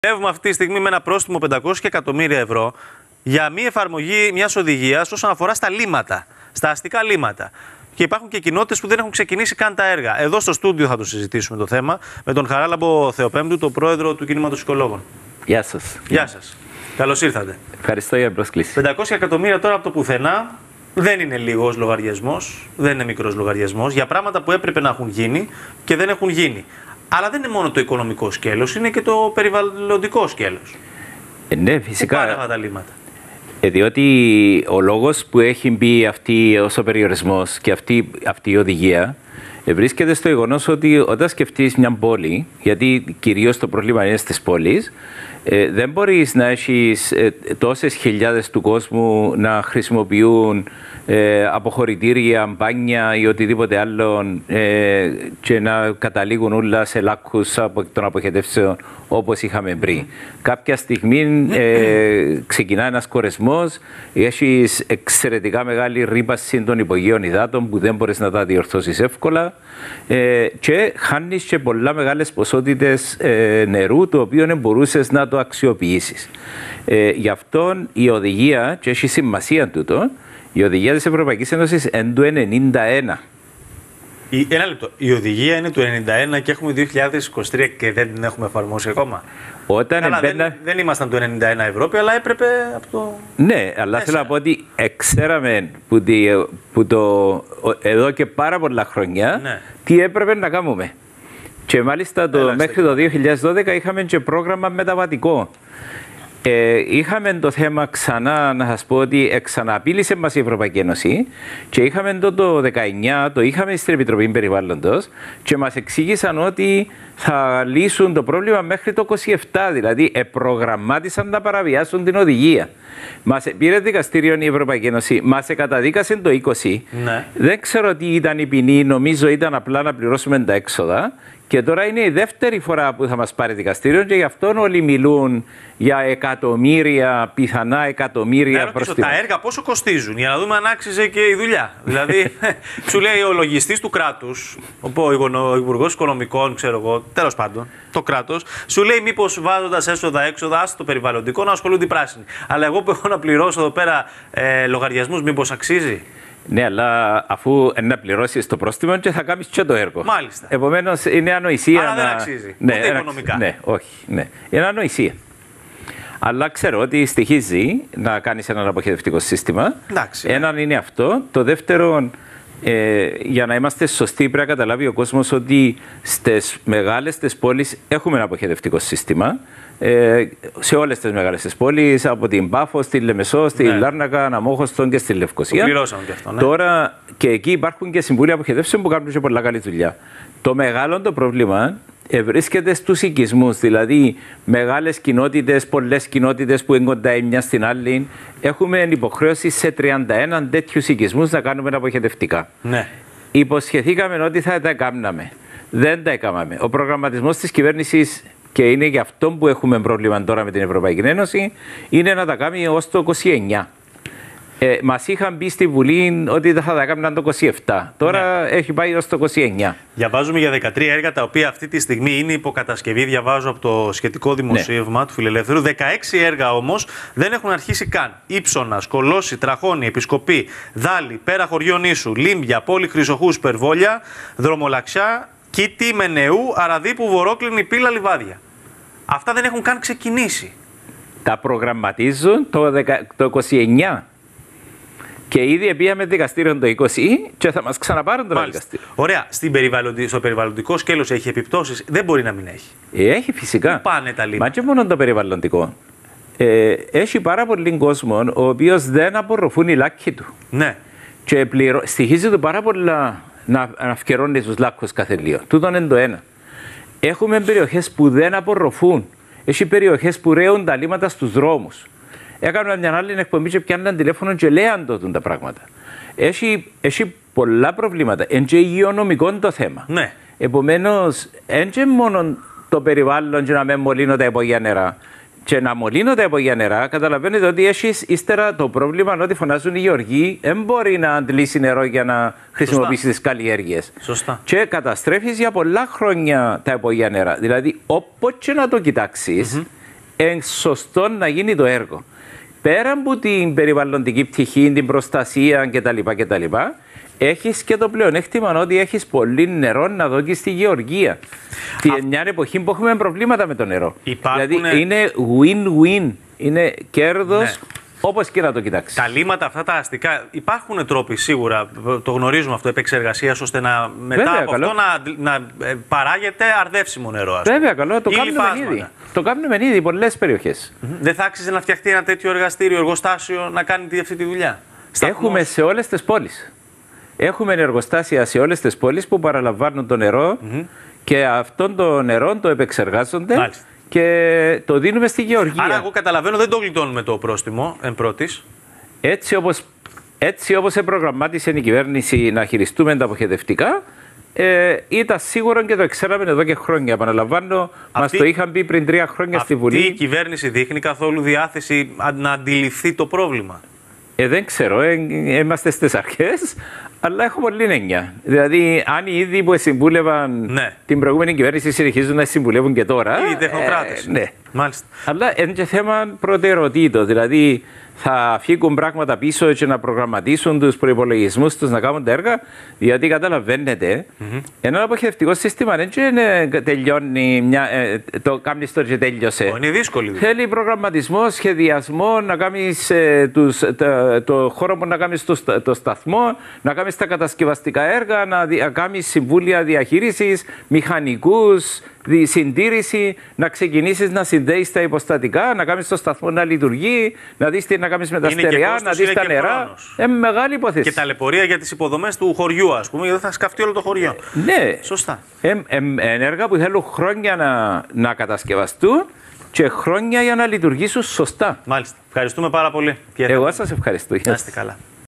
Δουλεύουμε αυτή τη στιγμή με ένα πρόστιμο 500 εκατομμύρια ευρώ για μη εφαρμογή μιας οδηγίας όσον αφορά στα λίμματα, στα αστικά λίμματα. Και υπάρχουν και κοινότητες που δεν έχουν ξεκινήσει καν τα έργα. Εδώ στο στούντιο θα το συζητήσουμε το θέμα με τον Χαράλαμπο Θεοπέμπτου, τον πρόεδρο του Κινήματος Οικολόγων. Γεια σας. Γεια σας. Καλώς ήρθατε. Ευχαριστώ για την πρόσκληση. 500 εκατομμύρια τώρα από το πουθενά δεν είναι λίγος λογαριασμός, δεν είναι μικρός λογαριασμός για πράγματα που έπρεπε να έχουν γίνει και δεν έχουν γίνει. Αλλά δεν είναι μόνο το οικονομικό σκέλος, είναι και το περιβαλλοντικό σκέλος. Ναι, φυσικά. Πού πάνε αυτά τα λίμματα? Διότι ο λόγος που έχει μπει αυτή ως ο περιορισμός και αυτή η οδηγία βρίσκεται στο γεγονός ότι όταν σκεφτείς μια πόλη, γιατί κυρίως το πρόβλημα είναι στις πόλεις, δεν μπορείς να έχεις τόσες χιλιάδες του κόσμου να χρησιμοποιούν αποχωρητήρια, μπάνια ή οτιδήποτε άλλο και να καταλήγουν όλα σε λάκκους των αποχετεύσεων όπως είχαμε πριν. Κάποια στιγμή ξεκινά ένας κορεσμός, έχεις εξαιρετικά μεγάλη ρύπαση των υπογείων υδάτων που δεν μπορείς να τα διορθώσεις εύκολα και χάνεις και πολλά μεγάλες ποσότητες νερού το οποίο δεν μπορούσες να το αξιοποιήσεις. Γι' αυτό η οδηγία, και έχει σημασία τούτο, η οδηγία της Ευρωπαϊκής Ένωσης είναι του 1991. Ένα λεπτό. Η οδηγία είναι του 1991 και έχουμε 2023 και δεν την έχουμε εφαρμόσει ακόμα. Δεν ήμασταν το 1991 Ευρώπη, αλλά έπρεπε από το. Ναι, αλλά θέλω να πω ότι ξέραμε εδώ και πάρα πολλά χρόνια τι έπρεπε να κάνουμε. Και μάλιστα μέχρι το 2012 είχαμε και πρόγραμμα μεταβατικό. Είχαμε το θέμα ξανά, να σας πω ότι ξαναπείλησε μας η Ευρωπαϊκή Ένωση και είχαμε το 19, το είχαμε στην Επιτροπή Περιβάλλοντος και μας εξήγησαν ότι θα λύσουν το πρόβλημα μέχρι το 27, δηλαδή προγραμμάτισαν να παραβιάσουν την οδηγία. Μας πήρε δικαστήριο η Ευρωπαϊκή Ένωση, μας καταδίκασε το 20. Ναι. Δεν ξέρω τι ήταν η ποινή, νομίζω ήταν απλά να πληρώσουμε τα έξοδα. Και τώρα είναι η δεύτερη φορά που θα μας πάρει δικαστήριο και γι' αυτό όλοι μιλούν για εκατομμύρια, πιθανά εκατομμύρια προστιма. Τα έργα πόσο κοστίζουν για να δούμε αν άξιζε και η δουλειά. Δηλαδή, σου λέει ο λογιστής του κράτους, ο Υπουργός Οικονομικών, ξέρω εγώ, τέλος πάντων, το κράτος, σου λέει μήπως βάζοντας έσοδα-έξοδα, άσε το περιβαλλοντικό να ασχολούνται οι πράσινοι. Αλλά εγώ που έχω να πληρώσω εδώ πέρα λογαριασμούς, μήπως αξίζει? Ναι, αλλά αφού να πληρώσεις το πρόστιμο και θα κάνεις και το έργο. Μάλιστα. Επομένως είναι ανοησία. Άρα δεν αξίζει. Ναι, ούτε οικονομικά. Ναι, όχι. Ναι. Είναι ανοησία. Αλλά ξέρω ότι στοιχίζει να κάνεις ένα αποχετευτικό σύστημα. Εντάξει. Έναν είναι αυτό. Το δεύτερο, για να είμαστε σωστοί, πρέπει να καταλάβει ο κόσμος ότι στις μεγάλες τις πόλεις έχουμε ένα αποχετευτικό σύστημα. Σε όλες τις μεγάλες τις πόλεις, από την Πάφο, στη Λεμεσό, στη Λάρνακα, Αμόχωστον και στη Λευκοσία. Το πληρώσαμε και αυτό, ναι. Τώρα και εκεί υπάρχουν και συμβούλια αποχετεύσεων που κάνουν και πολλά καλή δουλειά. Το μεγάλο το πρόβλημα βρίσκεται στους οικισμούς, δηλαδή μεγάλες κοινότητες, πολλές κοινότητες που είναι κοντά η μια στην άλλη. Έχουμε υποχρέωση σε 31 τέτοιους οικισμούς να κάνουμε αποχετευτικά. Ναι. Υποσχεθήκαμε ότι θα τα κάναμε. Δεν τα έκαναμε. Ο προγραμματισμός της κυβέρνησης, και είναι γι' αυτό που έχουμε πρόβλημα τώρα με την Ευρωπαϊκή Ένωση, είναι να τα κάνει ως το 29. Μας είχαν πει στη Βουλή ότι θα τα κάνουν το 27. Τώρα έχει πάει ως το 29. Διαβάζουμε για 13 έργα τα οποία αυτή τη στιγμή είναι υποκατασκευή. Διαβάζω από το σχετικό δημοσίευμα του Φιλελεύθερου. 16 έργα όμως δεν έχουν αρχίσει καν. Ήψονα, Κολώση, Τραχώνη, Επισκοπή, Δάλη, Πέρα Χωριών Ίσου, Λίμπια, Πόλη Χρυσοχού, Περβόλια, Δρομολαξιά, Κίτη, Μενεού, Αραδίπου, Βορόκλινη, Πύλα, Λιβάδια. Αυτά δεν έχουν καν ξεκινήσει. Τα προγραμματίζουν το 29. Και ήδη πήγαμε δικαστήριο το 20 και θα μας ξαναπάρουν το δικαστήριο. Ωραία. Στο περιβαλλοντικό σκέλος έχει επιπτώσεις? Δεν μπορεί να μην έχει. Έχει φυσικά. Πού πάνε τα λίμματα? Μα και μόνο το περιβαλλοντικό. Έχει πάρα πολύ κόσμο ο οποίος δεν απορροφούν οι λάκκοι του. Ναι. Και στοιχίζει του πάρα πολλά να αυκαιρώνει τους λάκκους κάθε λίγο. Τούτον είναι το ένα. Έχουμε περιοχές που δεν απορροφούν. Έχει περιοχές που ρέουν τα λίμματα στους δρόμους. Έκανα μια άλλη εκπομπή και πιάνναν τηλέφωνο και λέαν τότε τα πράγματα. Έχει πολλά προβλήματα. Είναι και υγειονομικό το θέμα. Ναι. Επομένως, είναι μόνο το περιβάλλον και να με μολύνω τα υπόγεια νερά. Και να μολύνω τα υπόγεια νερά, καταλαβαίνετε ότι έχεις ύστερα το πρόβλημα ότι φωνάζουν οι γεωργοί, δεν μπορεί να αντλήσει νερό για να χρησιμοποιήσει τις καλλιέργειες. Σωστά. Και καταστρέφεις για πολλά χρόνια τα υπόγεια νερά. Δηλαδή, όποτε να το κοιτάξεις, σωστό να γίνει το έργο. Πέρα από την περιβαλλοντική πτυχή, την προστασία κτλ. Έχεις και το πλεονέκτημα ότι έχεις πολύ νερό να δώσεις στη γεωργία. Την μια εποχή που έχουμε προβλήματα με το νερό. Δηλαδή είναι win-win, είναι κέρδος. Ναι. Όπως και να το κοιτάξει. Τα λίμματα αυτά τα αστικά, υπάρχουν τρόποι σίγουρα, το γνωρίζουμε αυτό, επεξεργασίας, ώστε μετά βέβαια, από αυτό να παράγεται αρδεύσιμο νερό. Βέβαια, καλό, το κάνουμε ήδη. Το κάνουμε ήδη πολλές περιοχές. Δεν θα άξιζε να φτιαχτεί ένα τέτοιο εργοστάσιο να κάνει αυτή τη δουλειά? Έχουμε σε όλες τις πόλεις. Έχουμε εργοστάσια σε όλες τις πόλεις που παραλαμβάνουν το νερό και αυτόν το νερό το επεξεργάζονται. Μάλιστα. Και το δίνουμε στη γεωργία. Άρα, εγώ καταλαβαίνω, δεν το γλιτώνουμε το πρόστιμο εν πρώτης. Έτσι όπως προγραμμάτισε η κυβέρνηση να χειριστούμε τα αποχετευτικά, ήταν σίγουρο και το ξέραμε εδώ και χρόνια. Επαναλαμβάνω, μας το είχαν πει πριν 3 χρόνια στη Βουλή. Αυτή η κυβέρνηση δείχνει καθόλου διάθεση να αντιληφθεί το πρόβλημα? Δεν ξέρω, είμαστε στις αρχές, αλλά έχω πολύ έννοια. Δηλαδή, αν οι ίδιοι που συμβούλευαν την προηγούμενη κυβέρνηση συνεχίζουν να συμβουλεύουν και τώρα. Οι τεχνοκράτες. Ναι. Μάλιστα. Αλλά είναι και θέμα προτεραιοτήτων. Δηλαδή, θα φύγουν πράγματα πίσω και να προγραμματίσουν τους προϋπολογισμούς τους να κάνουν τα έργα, διότι καταλαβαίνετε, ένα αποχετευτικό σύστημα δεν τελειώνει, το κάνεις τώρα και τέλειωσε. Είναι δύσκολη. Θέλει προγραμματισμό, σχεδιασμό, να κάνεις το χώρο που να κάνεις το σταθμό, να κάνεις τα κατασκευαστικά έργα, να κάνεις συμβούλια διαχείρισης, μηχανικούς, συντήρηση, να ξεκινήσεις να συνδέεις τα υποστατικά, να κάνεις το σταθμό να λειτουργεί, να δεις τι να κάνεις με τα στερεά, να δεις τα νερά. Μεγάλη υπόθεση. Και ταλαιπωρία για τις υποδομές του χωριού, ας πούμε, γιατί θα σκαφτεί όλο το χωριό. Ναι. Σωστά. Έργα που θέλουν χρόνια να κατασκευαστούν και χρόνια για να λειτουργήσουν σωστά. Μάλιστα. Ευχαριστούμε πάρα πολύ. Εγώ σας ευχαριστώ. Να είστε καλά.